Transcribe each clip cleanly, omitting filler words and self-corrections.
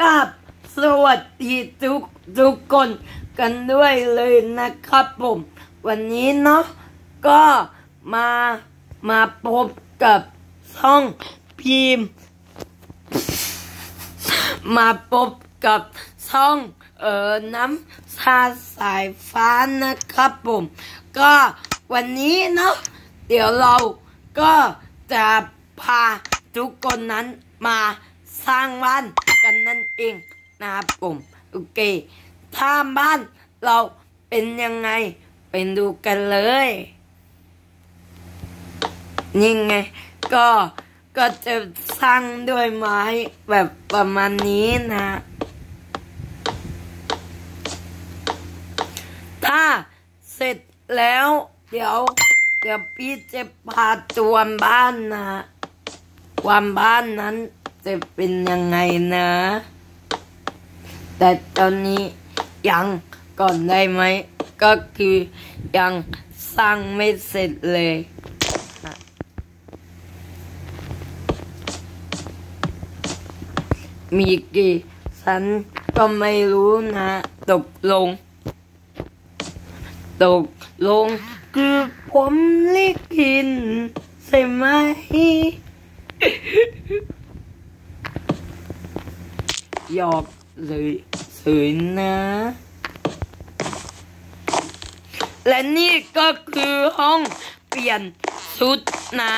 กับสวัสดีทุกคนกันด้วยเลยนะครับผมวันนี้เนาะก็มาพบกับช่องพิมพ์มาพบกับช่องน้ำชาสายฟ้านะครับผมก็วันนี้เนาะเดี๋ยวเราก็จะพาทุกคนนั้นมาสร้างบ้านกันนั่นเองนะครับผมโอเคถ้าบ้านเราเป็นยังไงไปดูกันเลยนี่ไงก็จะสร้างด้วยไม้แบบประมาณนี้นะถ้าเสร็จแล้วเดี๋ยวพี่จะพาตัวบ้านนะความบ้านนั้นจะเป็นยังไงนะแต่ตอนนี้ยังก่อนได้ไหมก็คือยังสร้างไม่เสร็จเลยมีกี่ชั้นก็ไม่รู้นะตกลงคือผมเลิกินใช่ไหมหยอกเลยสวยนะและนี่ก็คือห้องเปลี่ยนชุดนะ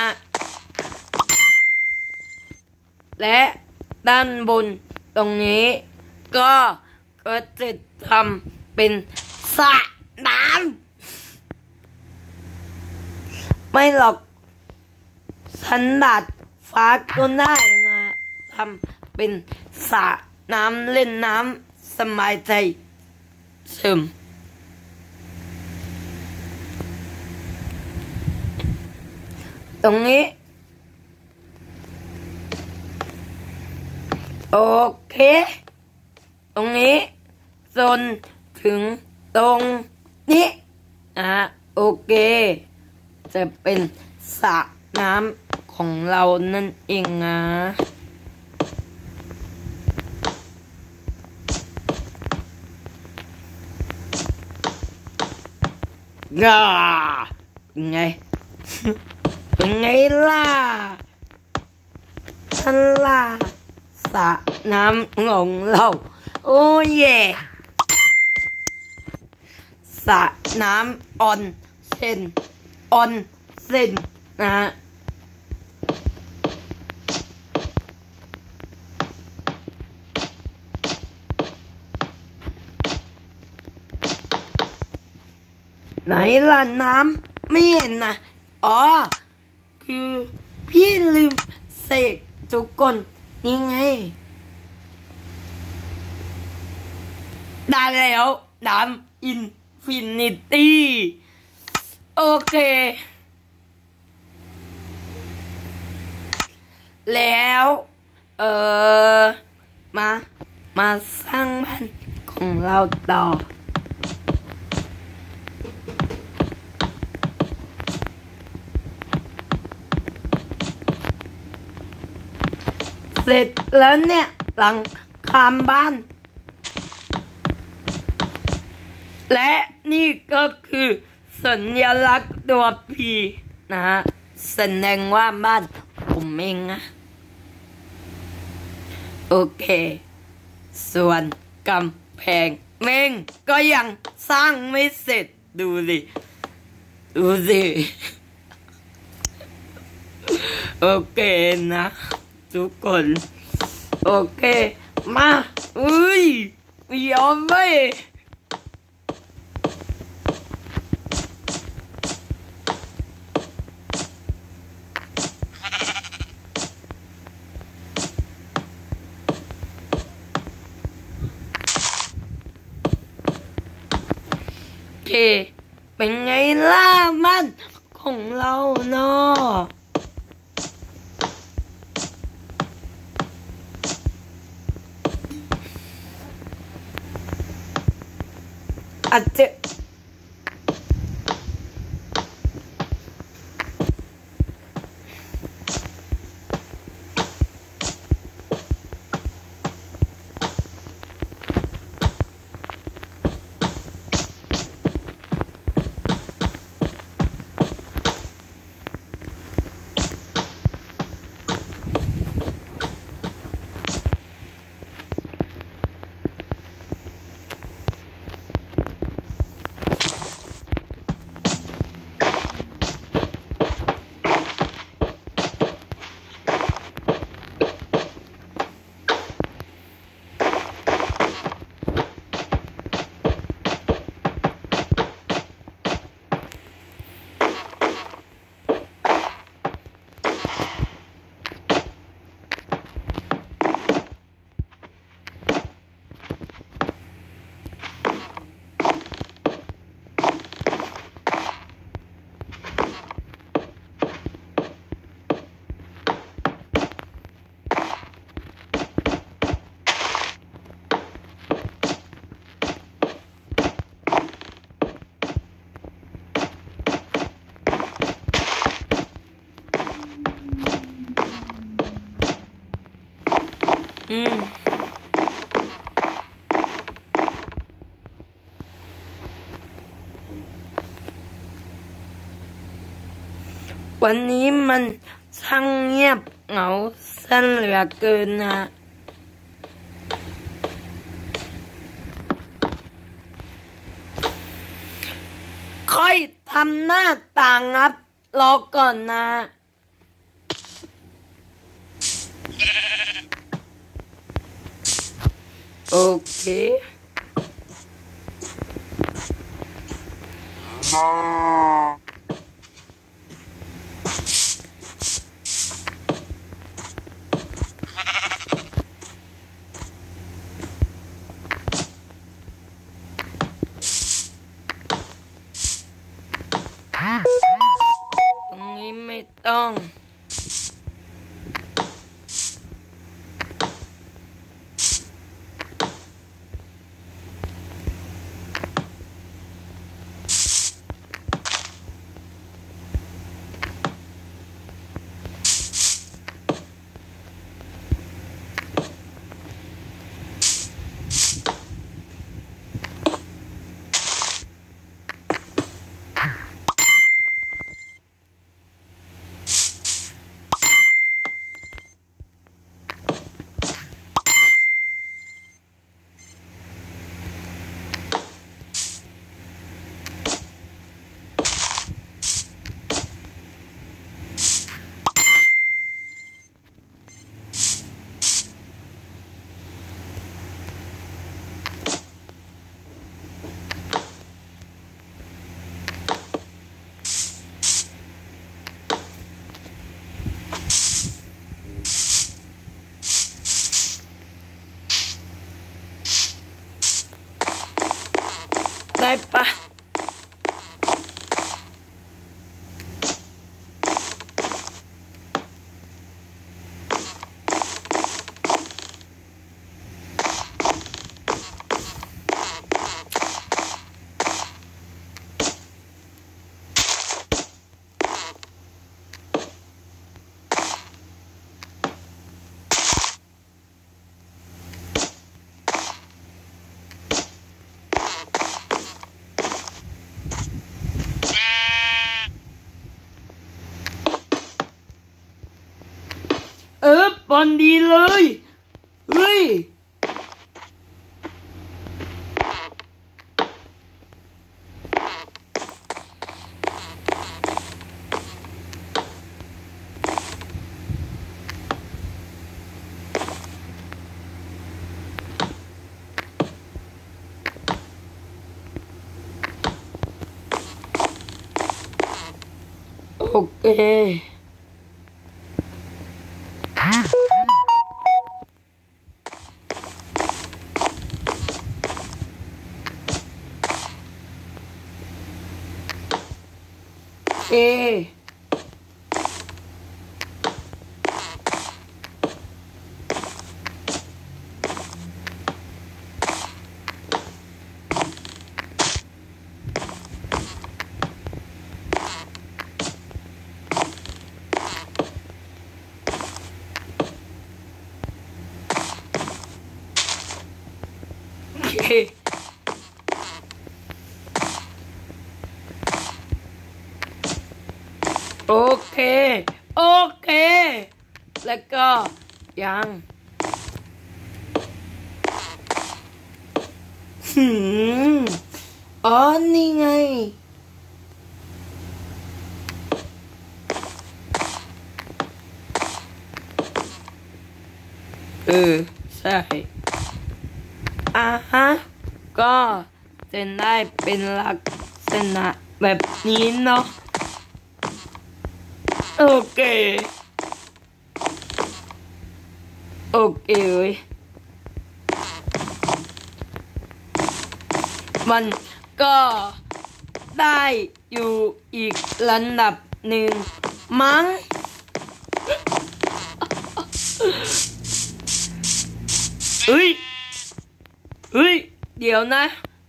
และด้านบนตรงนี้ก็จะทำเป็นสระน้ำไม่หรอกชั้นดาดฟ้าก็ได้นะทำเป็นสระน้ำเล่นน้ำสบายใจซึมตรงนี้โอเคตรงนี้จนถึงตรงนี้โอเคจะเป็นสระน้ำของเรานั่นเองนะเป็นไงเป็นไงล่ะท่านล่ะสระน้ำของเราโอ้เย่สระน้ำออนเซ็นนะไหนล่ะน้ำไม่เห็นนะอ๋อคือพี่ลืมเสกทุกคนนี่ไงได้แล้วน้ำอินฟินิตี้โอเคแล้วมาสร้างบ้านของเราต่อเสร็จแล้วเนี่ยหลังคาบ้านและนี่ก็คือสัญลักษณ์ตัวพีนะฮะแสดงว่าบ้านผมเองนะโอเคส่วนกำแพงเม่งก็ยังสร้างไม่เสร็จดูสิโอเคนะทุกคนโอเคมาอุ้ยยอมไหมโอเคเป็นไงล่ะมันของเราเนาะอาจจะวันนี้มันช่างเงียบเหงาเส้นเหลือเกินนะค่อยทำหน้าต่างครับรอก่อนนะโอเคตรงนี้ไม่ต้องได้ปะบอลดีเลยเฮ้ยโอเคโอเคโอเคแล้วก็ยังอ๋อนี่ไงใช่ฮะก็จะได้เป็นลักษณะแบบนี้เนาะโอเคโอเคเลยมันก็ได้อยู่อีกระดับหนึ่งมั้งเฮ้ยเดี๋ยวนะ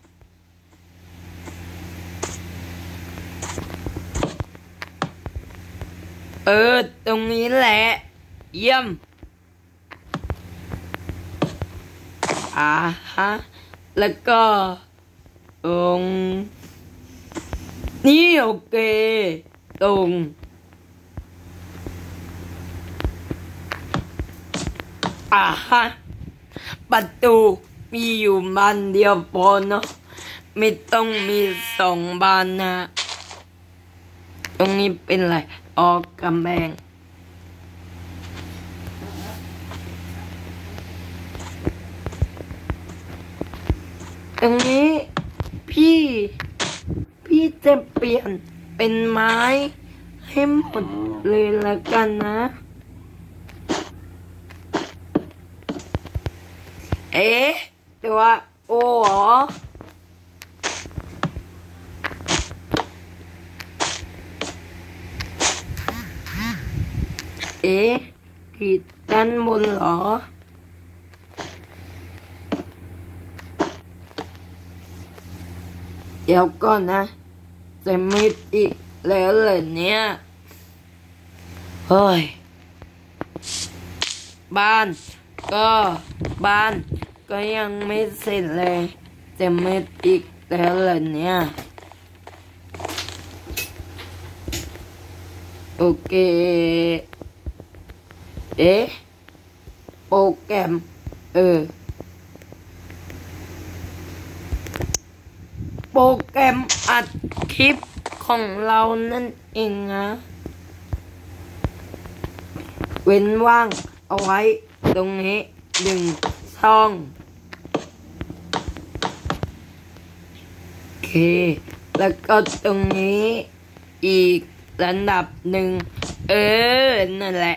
ตรงนี้แหละเยี่ยมฮะแล้วก็ตรงนี่โอเคตรงฮะประตูมีอยู่บานเดียวพอเนาะไม่ต้องมี2 บานนะตรงนี้เป็นอะไรออกกำแพงตรงนี้พี่จะเปลี่ยนเป็นไม้ให้หมดเลยละกันนะตัวโอเหรอขีดด้านบนเหรอเดี๋ยวก่อนนะจะมืดอีกแล้วเลยเนี่ยเฮ้ยบ้านก็ยังไม่เสร็จเลยจะมืดอีกแล้วเลยเนี่ยโอเคโปรแกรมโปรแกรมอัดคลิปของเรานั่นเองนะเว้นว่างเอาไว้ตรงนี้1 ช่องโอเคแล้วก็ตรงนี้อีกระดับ1นั่นแหละ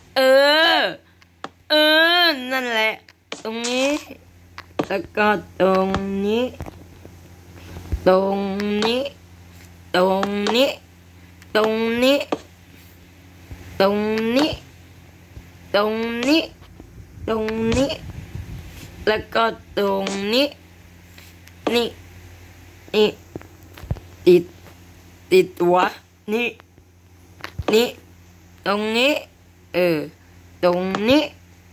นั่นแหละตรงนี้แล้วก็ตรงนี้ตรงนี้ตรงนี้ตรงนี้ตรงนี้ตรงนี้ตรงนี้แล้วก็ตรงนี้นี่ติดตัวนี่ตรงนี้ตรงนี้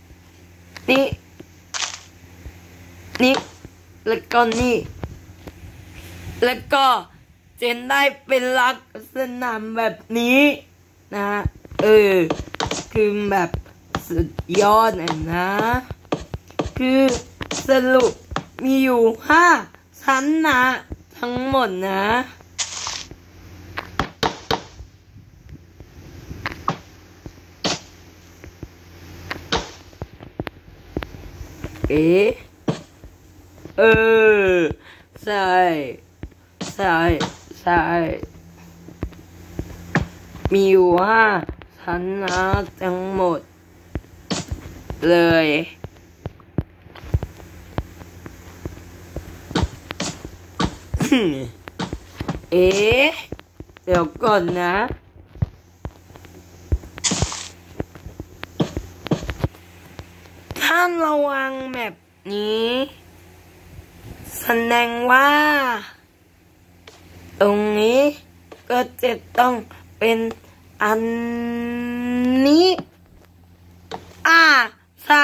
นี่แล้วก็นี่แล้วก็จะได้เป็นลักษณะแบบนี้นะคือแบบสุดยอดนะคือสรุปมีอยู่5 ชั้นนะทั้งหมดนะใช่มีอยู่5 ชั้นนะทั้งหมดเลยเดี๋ยวก่อนนะถ้าเราวางแบบนี้แสดงว่าตรงนี้ก็จะต้องเป็นอันนี้ใช่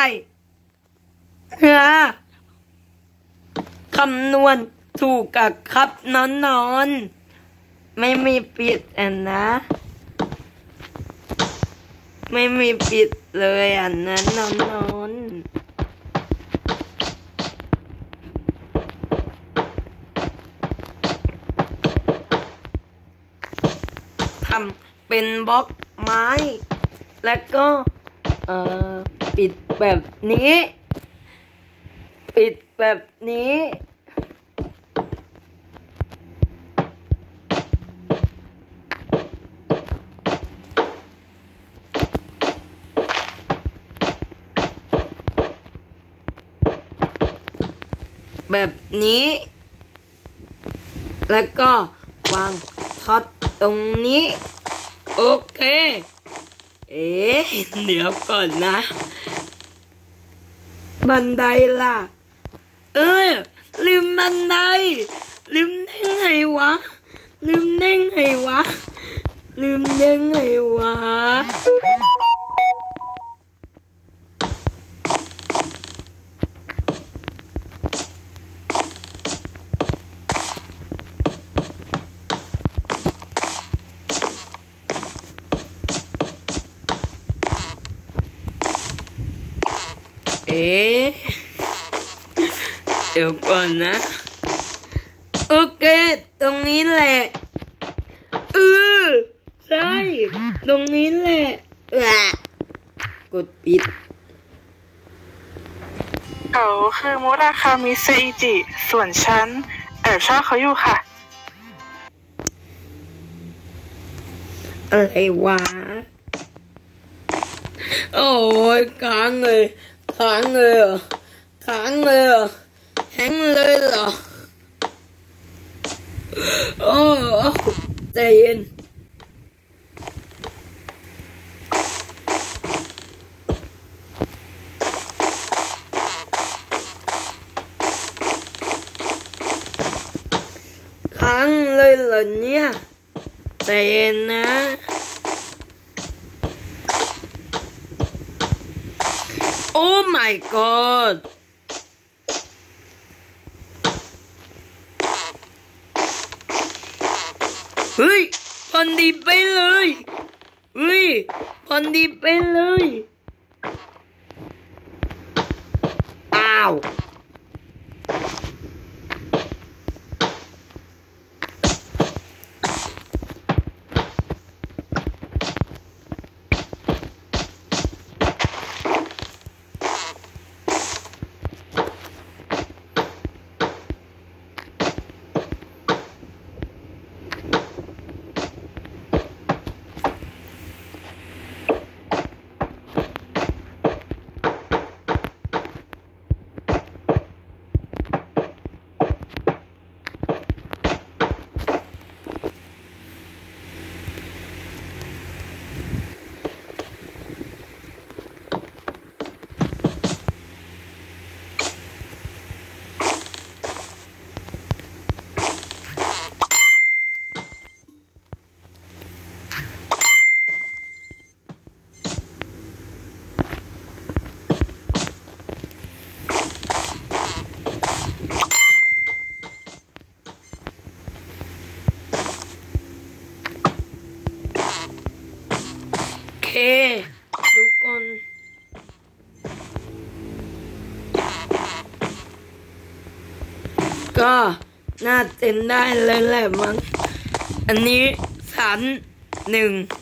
คำนวณถูกกับครับนอนไม่มีปิดนะไม่มีปิดเลยอันนั้นนอนทำเป็นบล็อกไม้แล้วก็ปิดแบบนี้แล้วก็วางท็อตตรงนี้โอเคเดี๋ยวก่อนนะบันไดล่ะลืมบันไดลืมได้ไงวะเดี๋ยวก่อนนะโอเคตรงนี้แหละใช่ตรงนี้แหละกดปิดเขาคือมุราคามิเซอิจิส่วนฉันแอบชอบเขาอยู่ค่ะอะไรวะโอ้ยค้างเลยเหรอแฮงเลยเหรอโอ้ใจเย็นค้างเลยเหรอเนี่ยใจเย็นนะโอ้ my god เฮ้ยพอดีไปเลยอ้าวทุกคนก็น่าเต้นได้เลยแหละมั้งอันนี้ชั้น1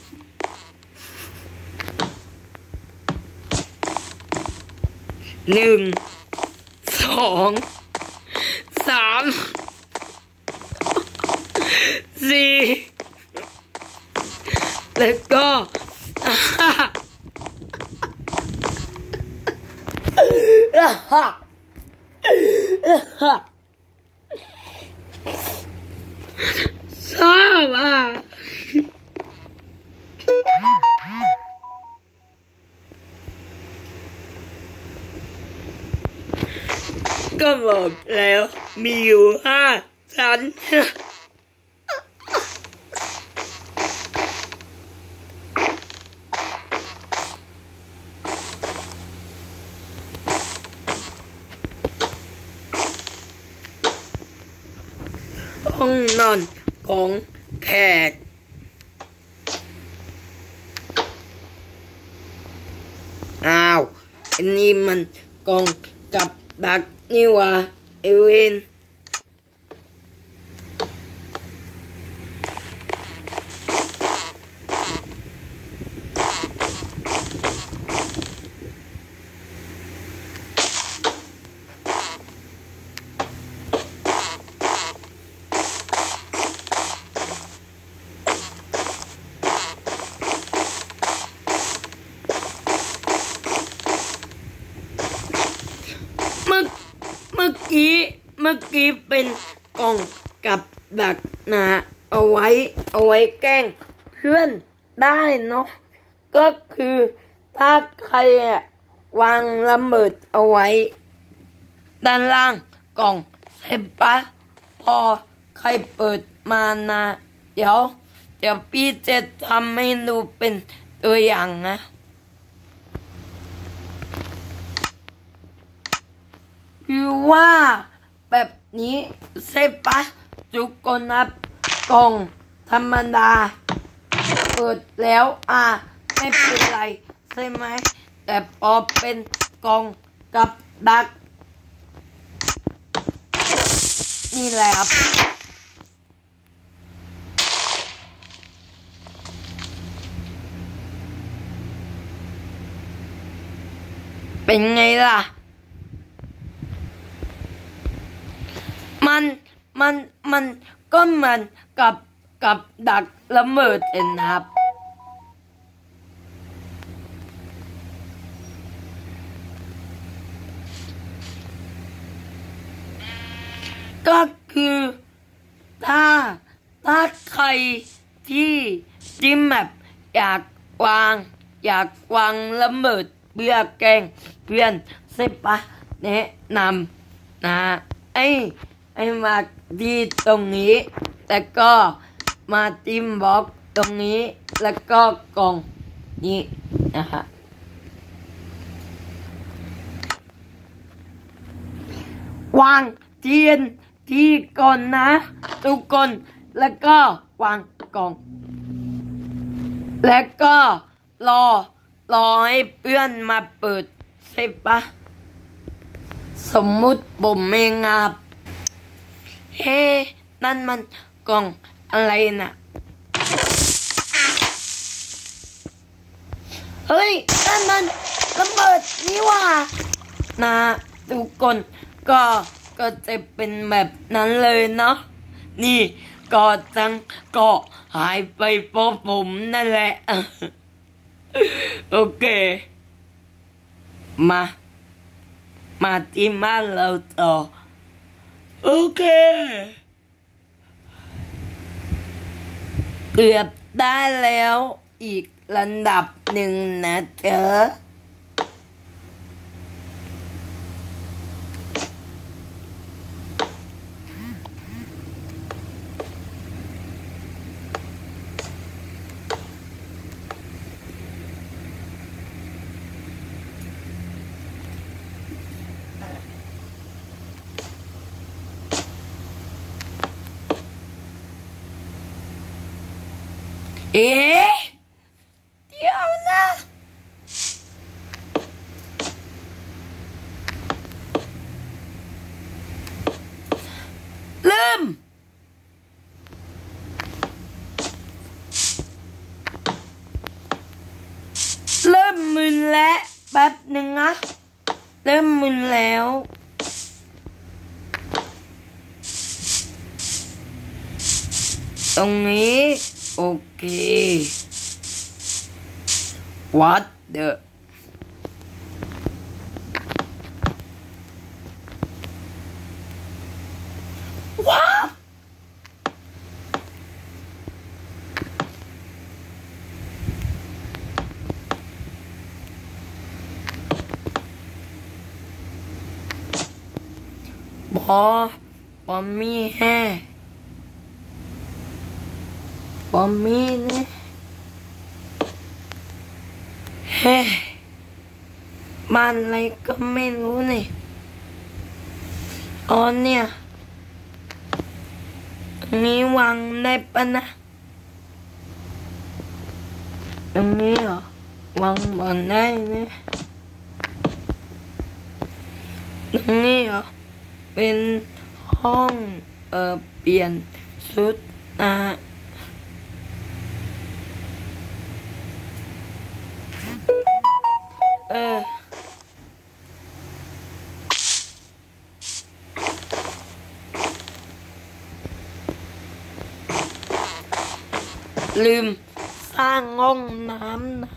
2 3 4แล้วก็ชอบก็บอกแล้วมีอยู่5 ชั้นห้องนอนของแขกอันนี้มันกองกับดักนี่วะเอเวนเมื่อกี้เป็นกล่องกับดักนะเอาไว้แกล้งเพื่อนได้เนาะก็คือถ้าใครวางระเบิดเอาไว้ด้านล่างกล่องใช่ปะพอใครเปิดมานะเดี๋ยวพี่จะทำให้ดูเป็นตัวอย่างนะคือว่าแบบนี้ใช่ปะทุกคนนะกล่องธรรมดาเปิดแล้วไม่เป็นไรใช่ไหมแต่พอเป็นกล่องกับดักนี่แหละครับเป็นไงล่ะมันก็เหมือนกับดักละเมิดเองนะครับก็คือถ้าใครที่แบบอยากวางละเมิดเพื่อแกล้งเพื่อนใช่ปะแนะนำนะไอ้มาที่ตรงนี้แต่ก็มาจิ้มบล็อกตรงนี้แล้วก็กล่องนี้นะฮะวางเทียนที่ก่อนนะทุกคนแล้วก็วางกล่องแล้วก็รอให้เพื่อนมาเปิดใช่ปะสมมุติผมเองครับเฮ้นั่นมันกล่องอะไรน่ะเฮ้ยนั่นมันระเบิดนี่ว่านะทุกคนก็จะเป็นแบบนั้นเลยเนาะนี่ก็จังก็หายไปเพราะผมนั่นแหละโอเคมาที่บ้านเราต่อโอเคเกือบได้แล้วอีกระดับหนึ่งนะเธอเอ๊ะเดี๋ยวนะลืมมึนแล้วแป๊บหนึ่งนะเริ่มมึนแล้วตรงนี้โอเค What the ว้าบอมีแฮ่บอมีเนี่ยเฮ้บ้านอะไรก็ไม่รู้นี่อ๋อเนี่ยตรงนี้วางได้ปะนะตรงนี้เหรอวางบนได้เนี่ยตรงนี้เหรอเป็นห้องเปลี่ยนชุดลืมสร้างห้องน้ำนะ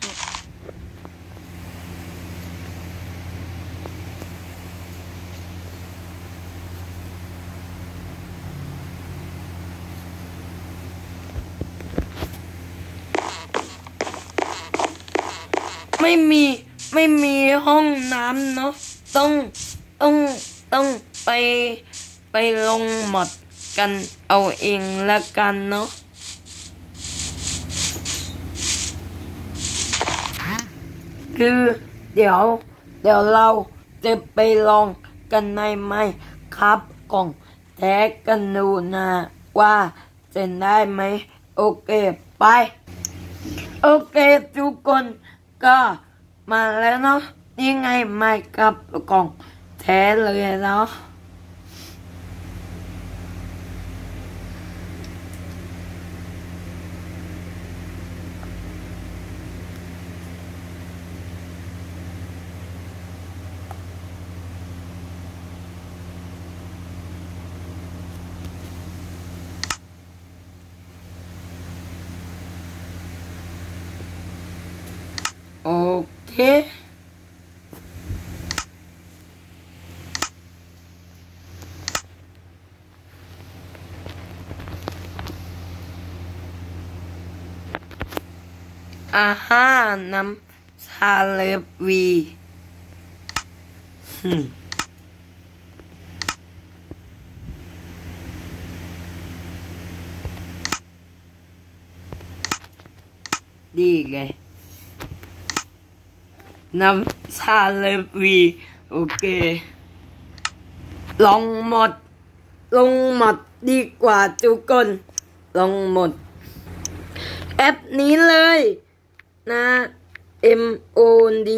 ไม่มีห้องน้ำเนาะต้องไปลงหมดกันเอาเองละกันเนาะคือเดี๋ยวเราจะไปลองกันในไมค์ครับกล่องแท็กกันดูนะว่าจะได้ไหมโอเคไปโอเคทุกคนก็มาแล้วเนาะนี่ไงไม่กับกล่องแท้เลยเนาะโอเคอาหารน้ำชาเลวีดีเลยน้ำชาเลวีโอเคลองหมดดีกว่าทุกคนลองหมดแอปนี้เลยนะ MOD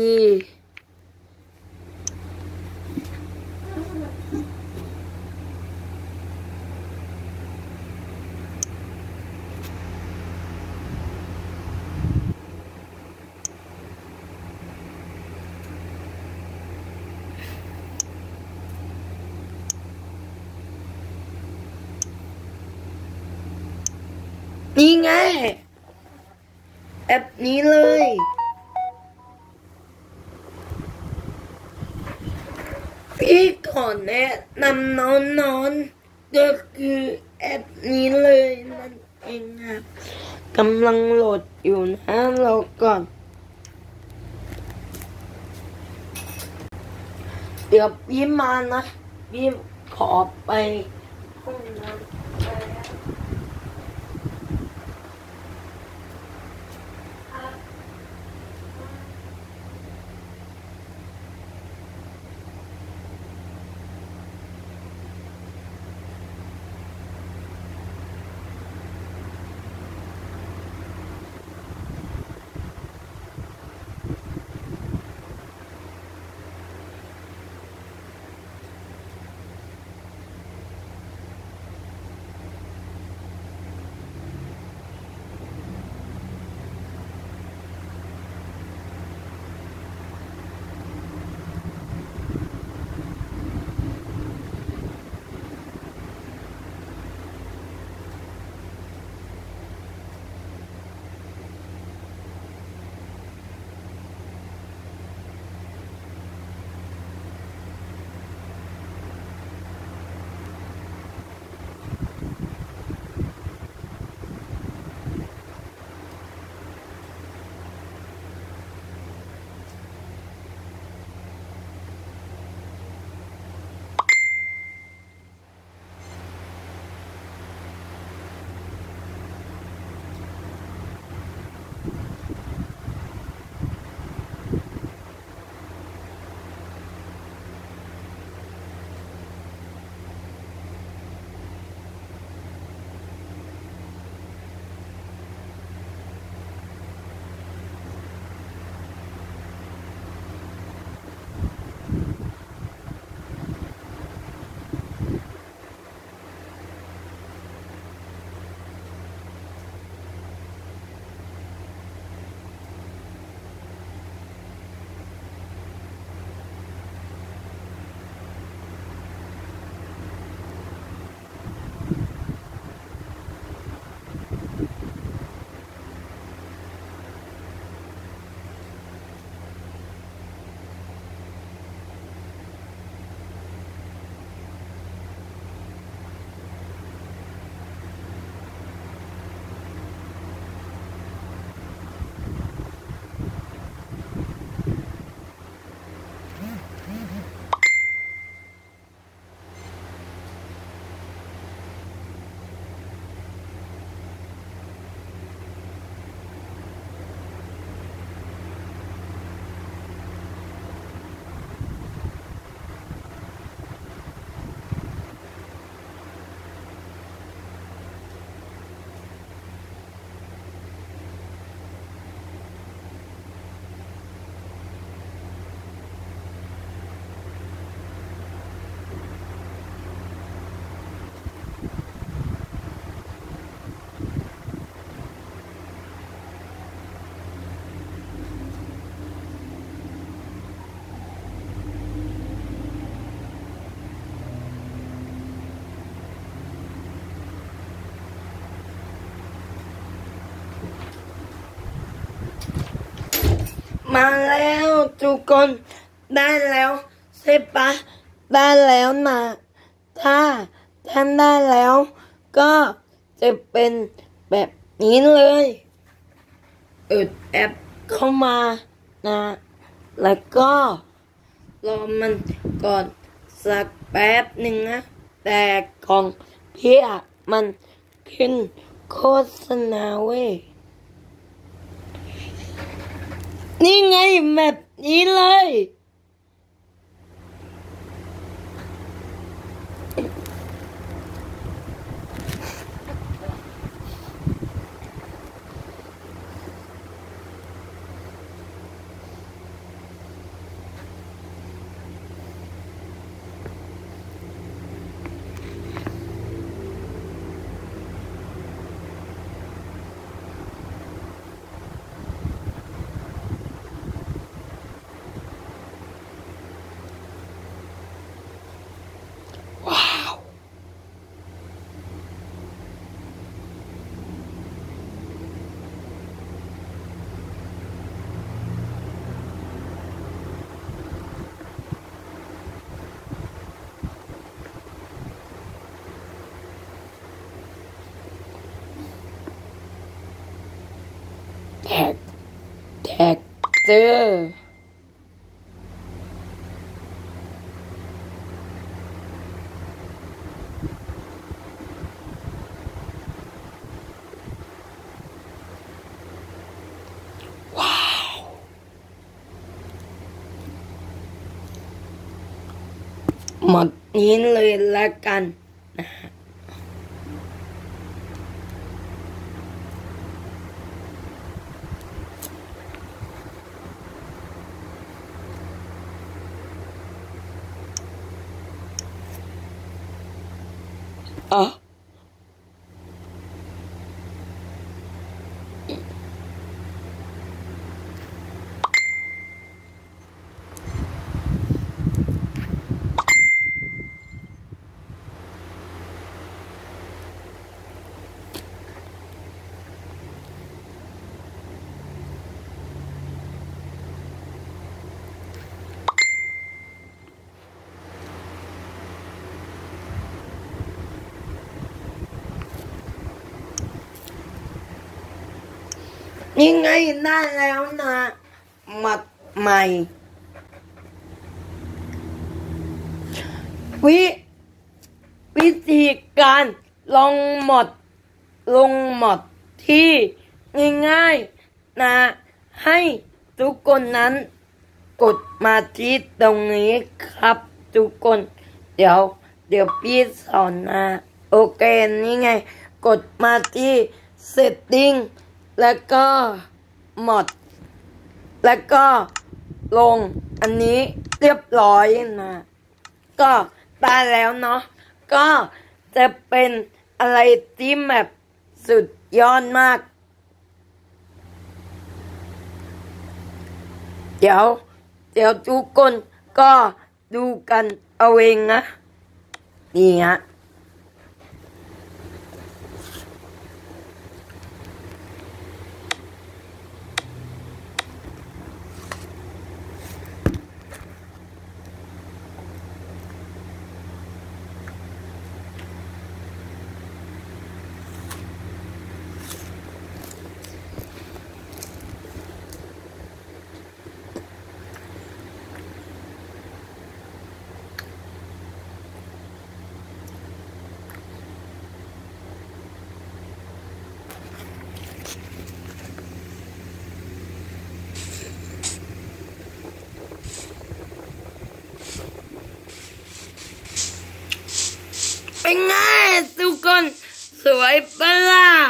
นี่ไงแอปนี้เลยพี่ขอแนะนำน้อนก็คือแอปนี้เลยนั่นเองครับกำลังโหลดอยู่นะเราก่อนเดี๋ยวพี่มานะพี่ขอไปห้องน้ำมาแล้วทุกคนได้แล้วใช่ปะได้แล้วนะถ้าท่านได้แล้วก็จะเป็นแบบนี้เลยแอปเข้ามานะแล้วก็รอมันก่อนสักแป๊บหนึ่งนะแต่ของพี่มันขึ้นโฆษณาเว้ยนี่ไงแบบนี้เลยแท็กเจอว้าวหมดนี้เลยละกันนะอ๋อยังไงได้แล้วนะหมัดใหม่วิธีการลงหมดที่ง่ายๆนะให้ทุกคนนั้นกดมาที่ตรงนี้ครับทุกคนเดี๋ยวพี่สอนนะโอเคนี่ไงกดมาที่ setting แล้วก็หมดแล้วก็ลงอันนี้เรียบร้อยนะก็ได้แล้วเนาะก็จะเป็นอะไรที่แบบสุดยอดมากเดี๋ยวทุกคนก็ดูกันเอาเองนะนี่ฮะเป็นไงทุกคนสวยปะล่ะ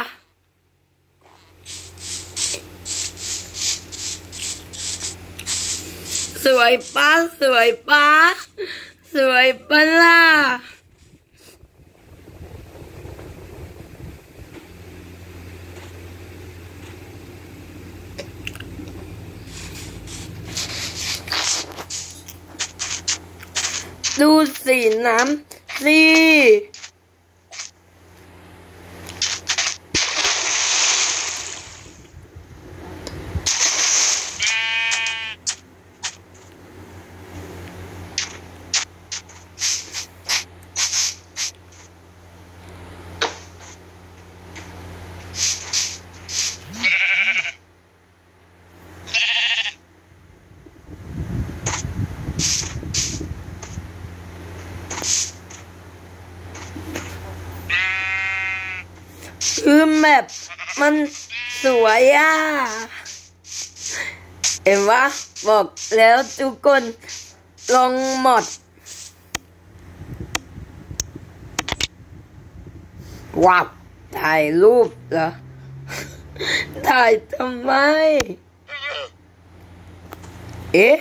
สวยปะสวยปะล่ะดูสีน้ำสิแบบมันสวยอ่ะเห็นว่าบอกแล้วทุกคนลองหมดว้าวถ่ายรูปเหรอถ่ายทำไมเอ๊ะ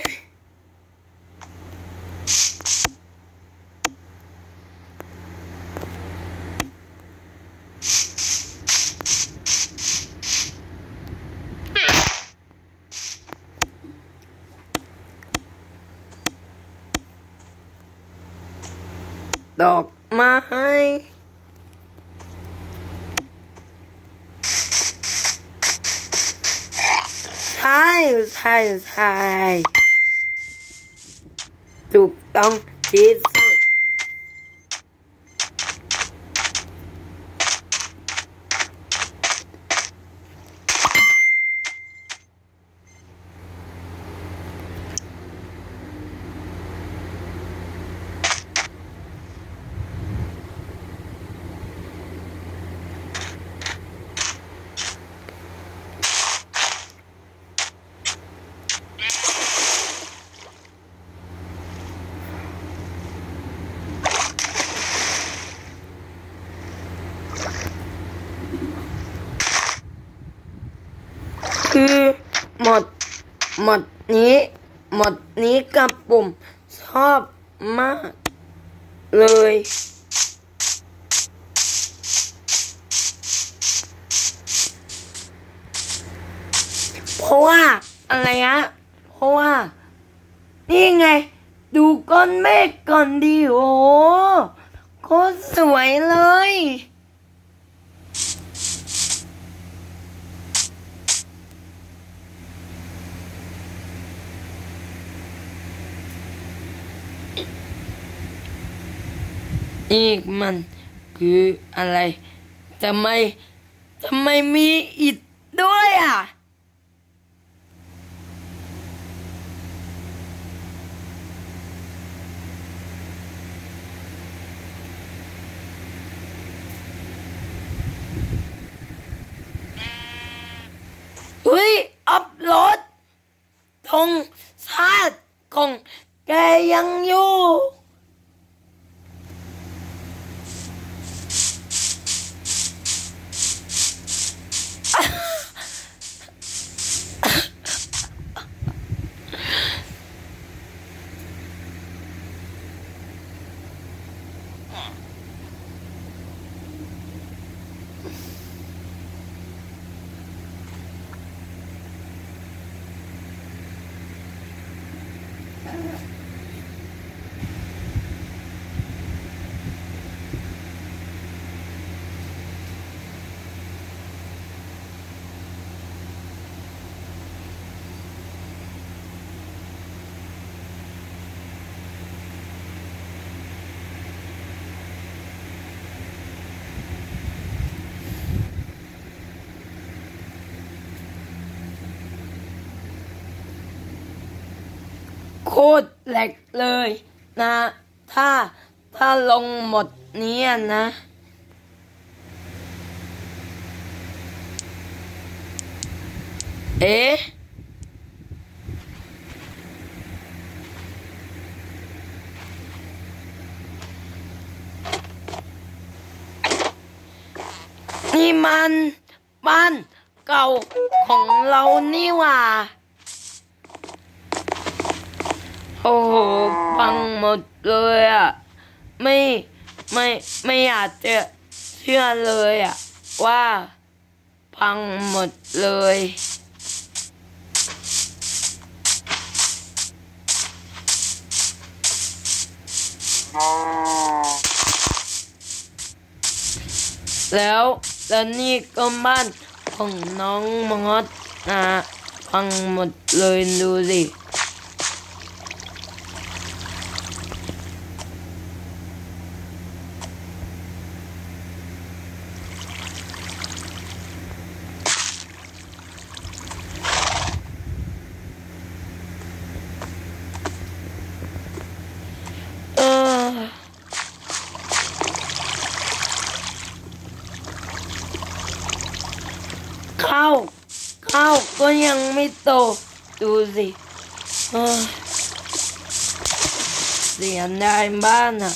ดอกไม้ใช่ถูกต้องที่สุดคือหมดนี้กับปุ่มชอบมากเลยเพราะว่าอะไรฮะเพราะว่านี่ไงดูก้อนเมฆก่อนดิโอ้โคตรสวยเลยนี่มันคืออะไรทำไมมีอิฐด้วยอ่ะอุ้ยอัพโหลดธงชาติของแกยังอยู่โคตรแหลกเลยนะถ้าลงหมดนี้นะเอ๊ะนี่มันบ้านเก่าของเรานี่หว่าโอ้โหพังหมดเลยอ่ะไม่อยากจะเชื่อเลยอ่ะว่าพังหมดเลยแล้วนี่ก็บ้านของน้องมอสนะพังหมดเลยดูสิข้าวก็ยังไม่โตดูสิเสียดายบ้านอ่ะ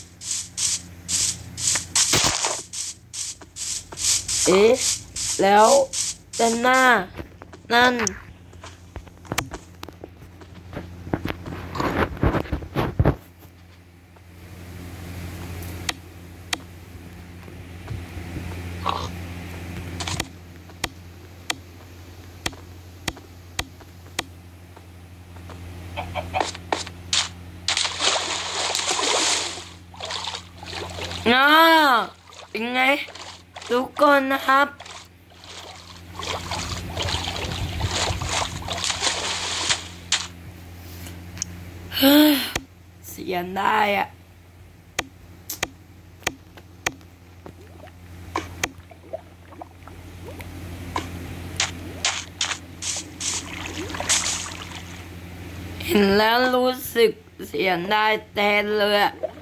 เอ๊ะแล้วด้านหน้านั่นเป็นไงทุกคนนะครับเสียได้อ่ะเห็นแล้วรู้สึกเสียได้แทนเลย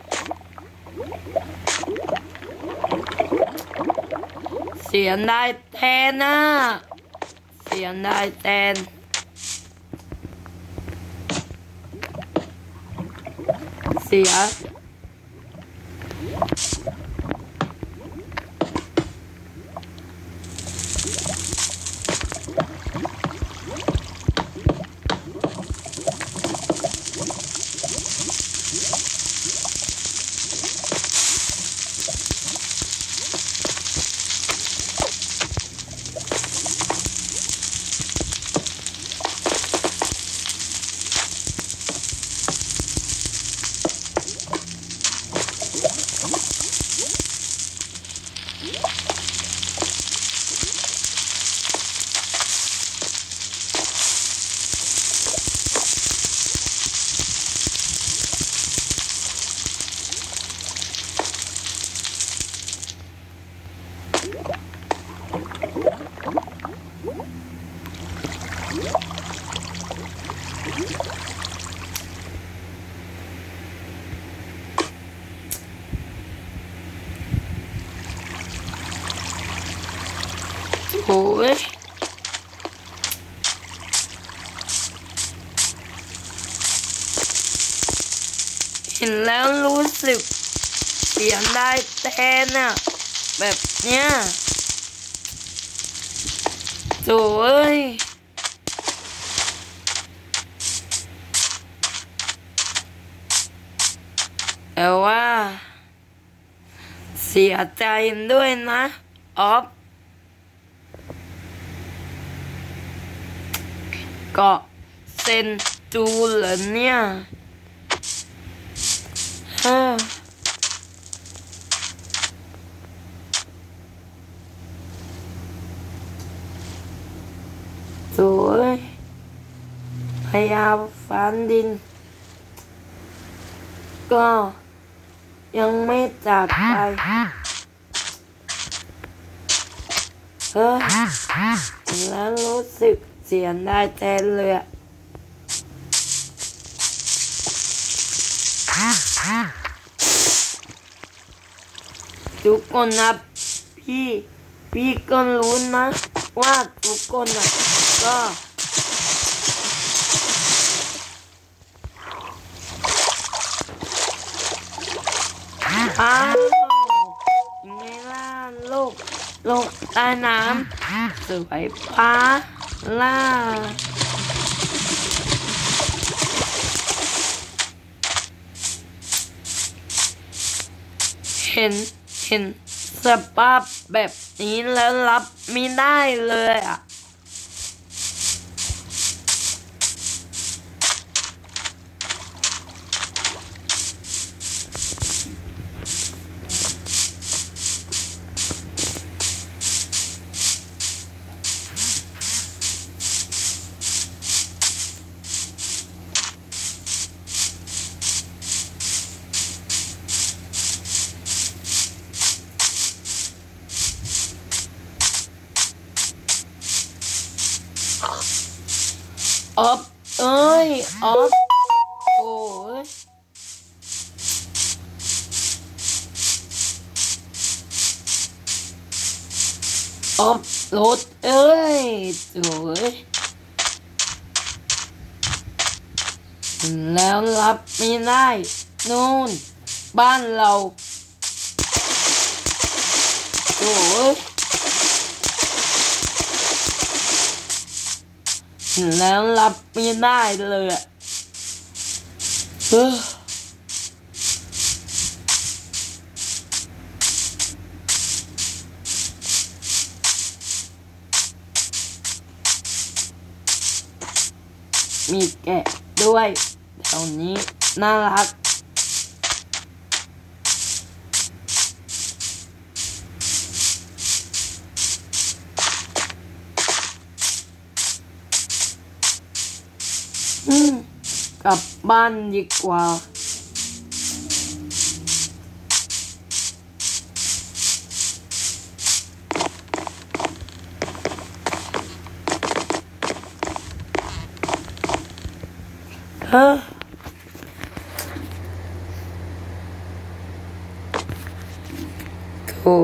เสียได้แทนนะเสียได้แทนเสียโอ้ยเห็นแล้วรู้สึกเสียได้แทนอ่ะแบบเนี้ยโถ่เอ้ยแต่ว่าเสียใจด้วยนะออฟเกาะเซนจูเหรอเนี่ยสวยพยาฝันดินก็ยังไม่จากไปแล้วรู้สึกเสียได้แทนเลยทุกคนนะพี่ก็รู้นะว่าทุกคนนะก็ยังไงล่ะโลกใต้น้ำสวยฟ้าล่าเห็นสภาพแบบนี้แล้วรับไม่ได้เลยอ่ะออฟออฟโอ้ยอออฟโหลดเอ้ยโถ่แล้วรับไม่ได้นู่นบ้านเราโถ่แล้วรับไม่ได้เลยอะมีแกะด้วยแถวนี้น่ารักกลับบ้านดีกว่าโถ่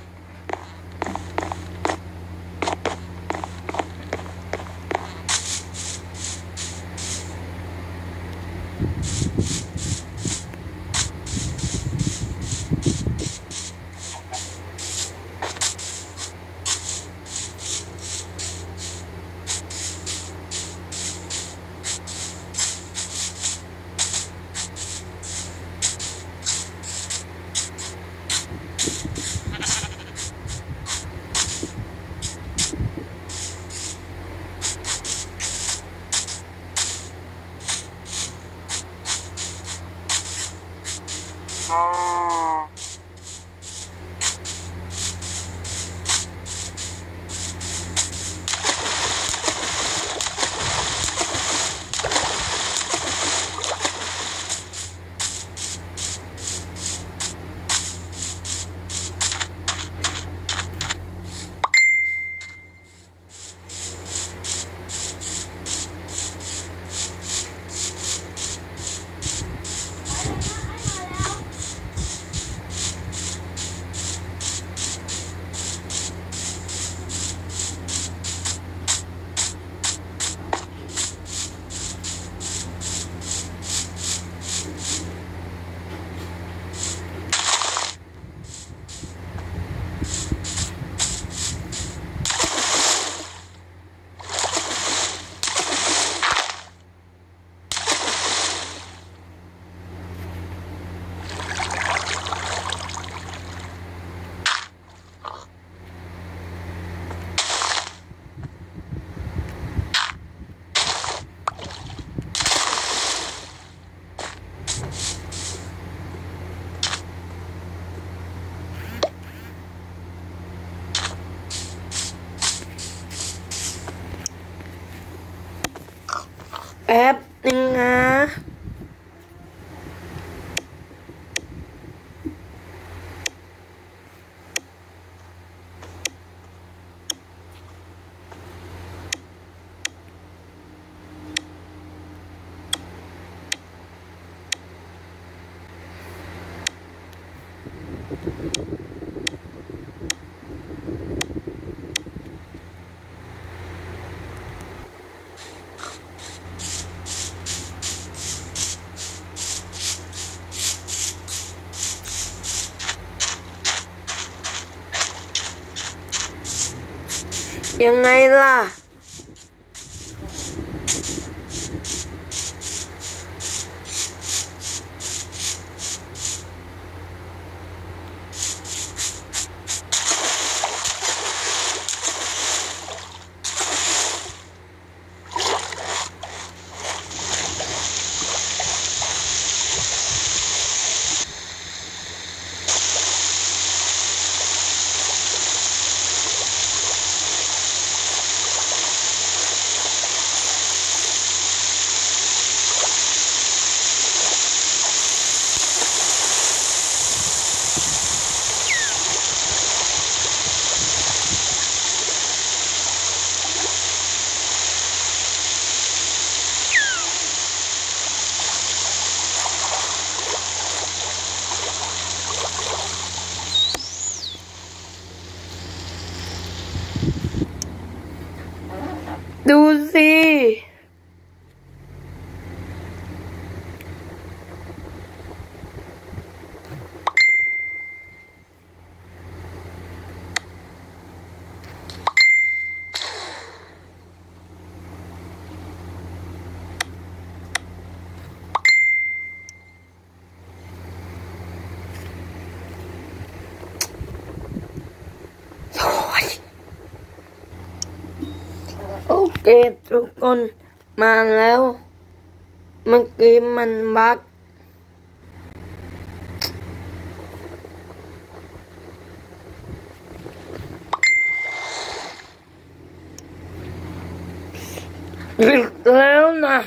แป๊บนึงนะยังไงล่ะโอเคทุกคนมาแล้วเมื่อกี้มันบักอีกแล้วนะ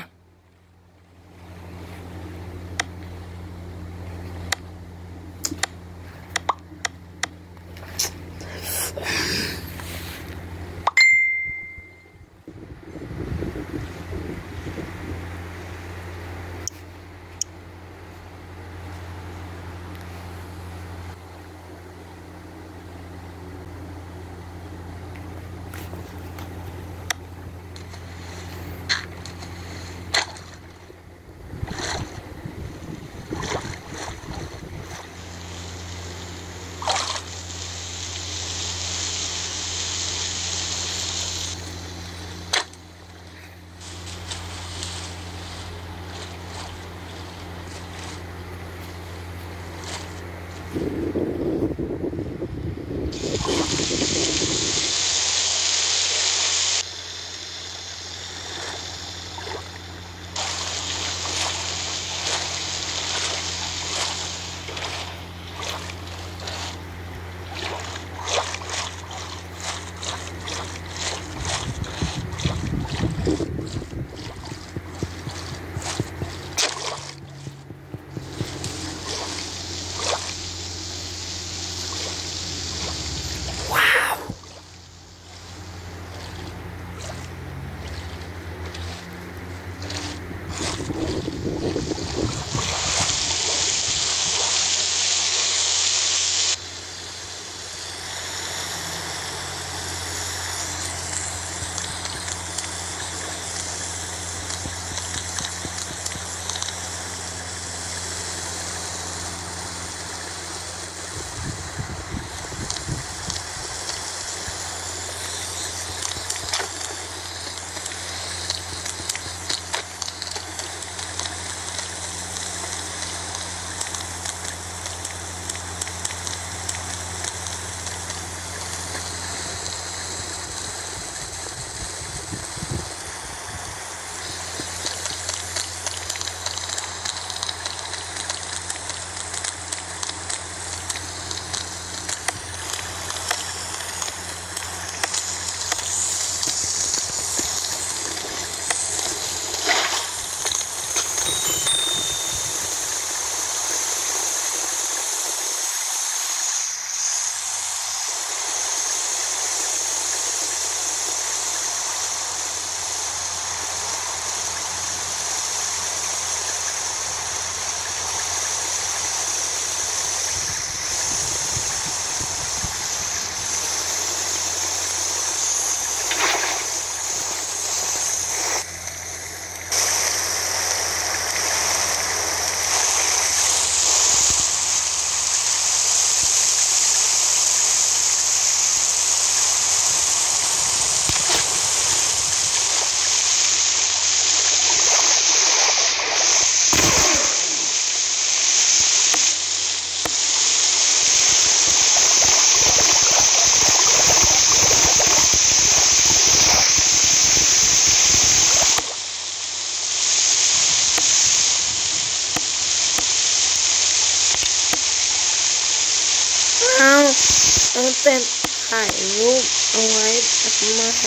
ต้องเต้นถ่ายรูปเอาไว้ทำไม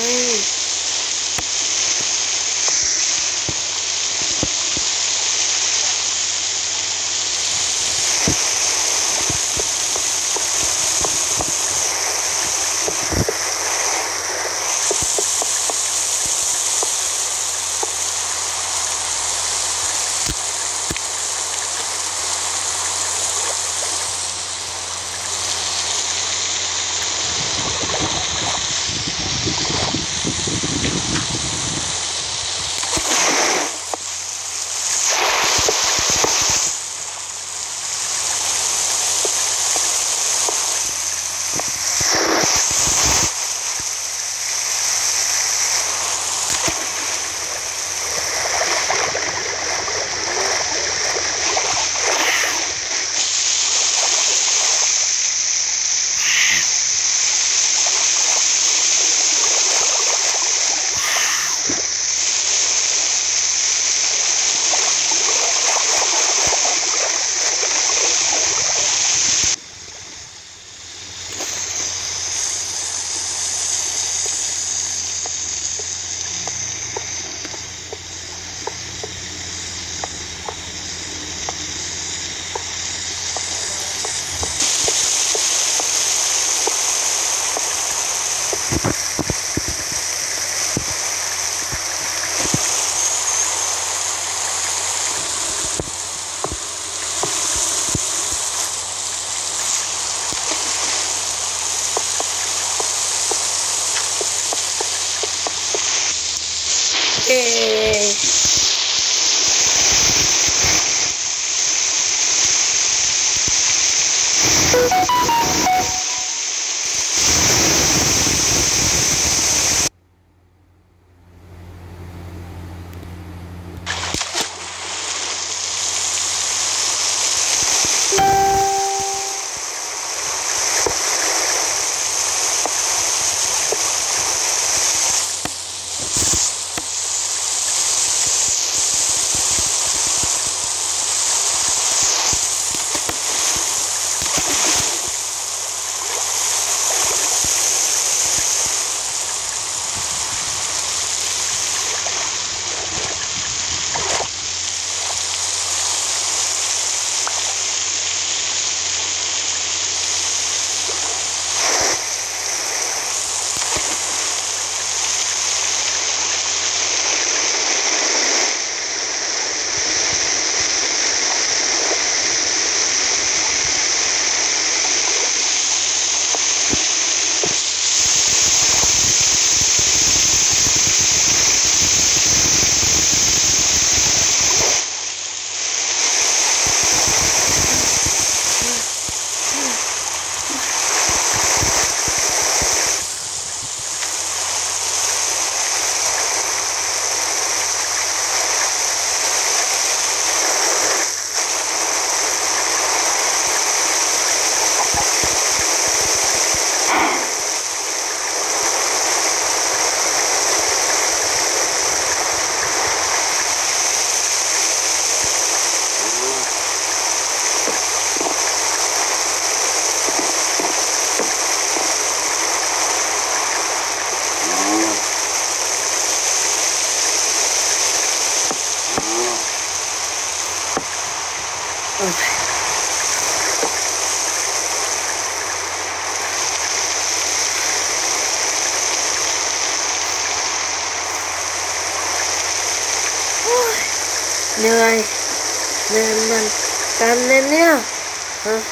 เหนื่อยมันกันเนี่ยฮะ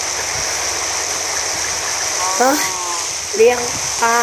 เลี้ยงปลา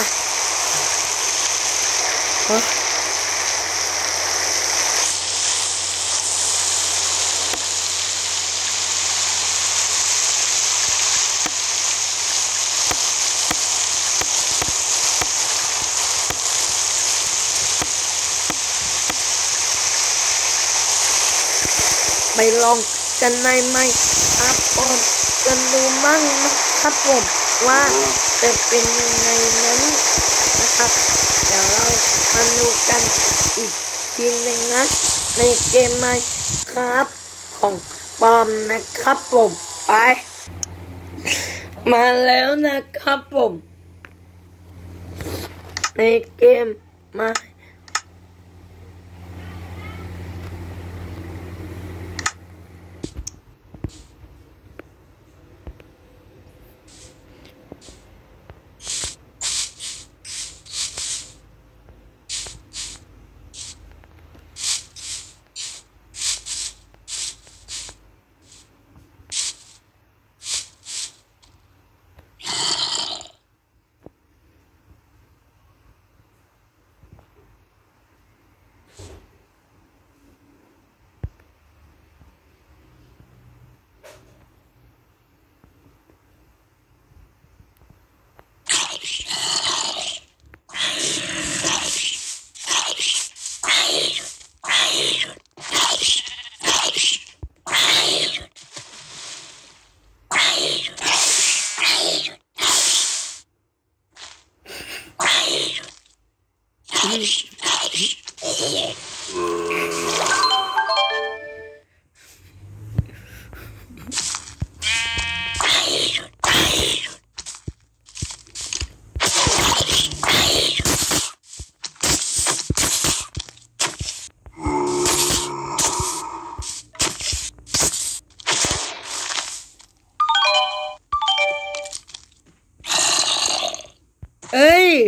ไปลองกันในไหมครับผมกันดูมั่งนะครับผมว่าจะเป็นยังไงนั้นนะครับเดี๋ยวเรามาดูกันอีกทีหนึ่งนะในเกมไหมครับของปอมนะครับผมไปมาแล้วนะครับผมในเกมมาเอ้ย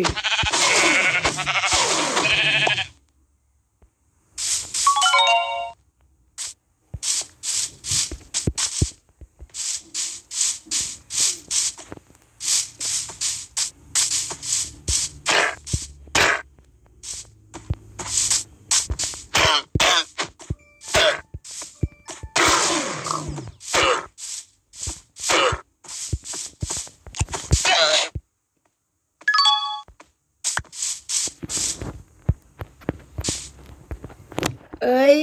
เอ้ย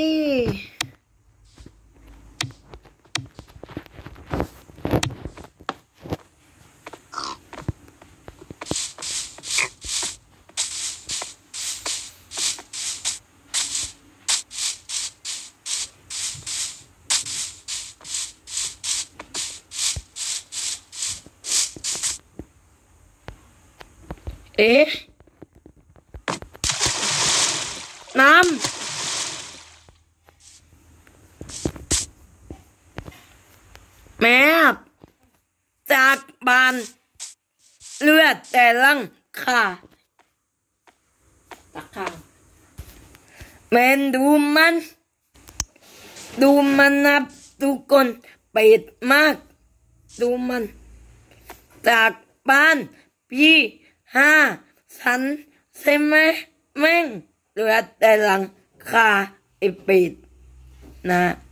เอ๊ะน้ำแมบจากบ้านเลือดแต่ลังค่ะตะข้างแมนดูมันนับทุกคนปิดมากดูมันจากบ้านพี่ฉันใช่ไหมแม่งเลือดแต่ลังคาไอปิดนะ